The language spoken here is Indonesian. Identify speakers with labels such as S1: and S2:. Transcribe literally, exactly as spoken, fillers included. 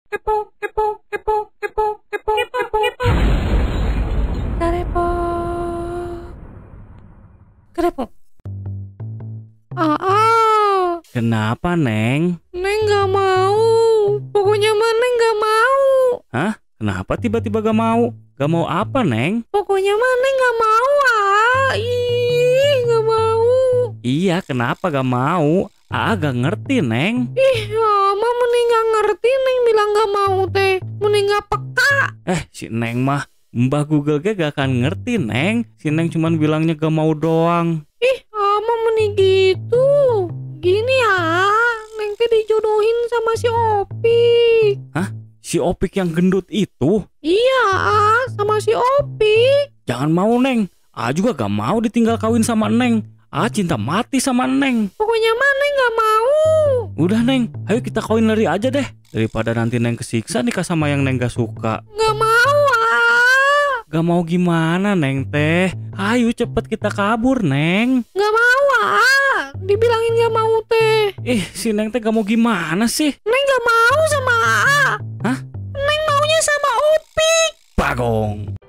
S1: kepo, kepo, kepo, kepo, kepo, kepo, kepo. Kerepo. Kerepo. Ah, ah.
S2: Kenapa, Neng?
S1: Neng gak mau. Pokoknya mah Neng gak mau.
S2: Hah? Kenapa tiba-tiba gak mau? Gak mau apa, Neng?
S1: Pokoknya mah Neng gak mau ah. Ih, gak mau.
S2: Iya, kenapa gak mau? Aa gak ngerti, Neng.
S1: Ih, mama mending gak ngerti Neng bilang gak mau teh. Mending gak peka.
S2: Eh, si Neng mah Mbah Google ge gak akan ngerti, Neng. Si Neng cuman bilangnya gak mau doang.
S1: Ih, ama mending gitu. Gini ya, Neng teh dijodohin sama si Opik.
S2: Hah? Si Opik yang gendut itu?
S1: Iya, ah, sama si Opik.
S2: Jangan mau, Neng. Aa juga gak mau ditinggal kawin sama Neng. Aa cinta mati sama Neng.
S1: Pokoknya mah Neng gak mau.
S2: Udah, Neng, ayo kita kawin lari aja deh. Daripada nanti Neng kesiksa nikah sama yang Neng gak suka.
S1: Gak mau ah.
S2: Gak mau gimana, Neng teh? Ayo cepet kita kabur, Neng.
S1: Gak mau ah. Dibilangin gak mau teh.
S2: Ih, si Neng teh gak mau gimana sih?
S1: Neng gak mau sama A.
S2: Hah?
S1: Neng maunya sama Opik.
S2: Bagong.